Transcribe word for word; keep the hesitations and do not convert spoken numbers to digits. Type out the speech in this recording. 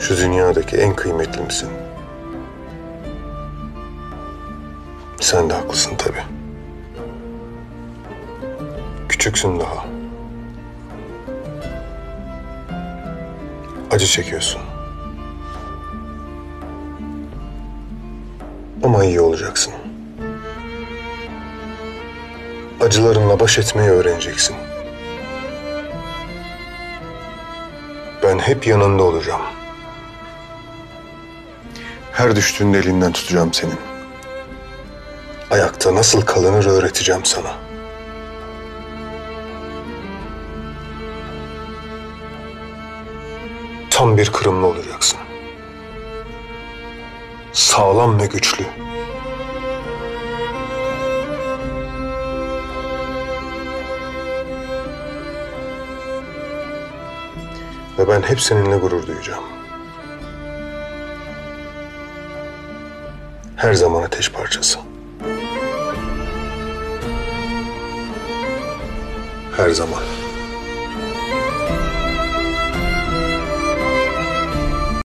Şu dünyadaki en kıymetlimsin. Sen de haklısın tabii. Küçüksün daha. Acı çekiyorsun. Ama iyi olacaksın. Acılarınla baş etmeyi öğreneceksin. Ben hep yanında olacağım. Her düştüğünde elinden tutacağım senin. Ayakta nasıl kalınır öğreteceğim sana. Tam bir Kırımlı olacaksın. Sağlam ve güçlü. Ve ben hep seninle gurur duyacağım. Her zaman ateş parçası. Her zaman.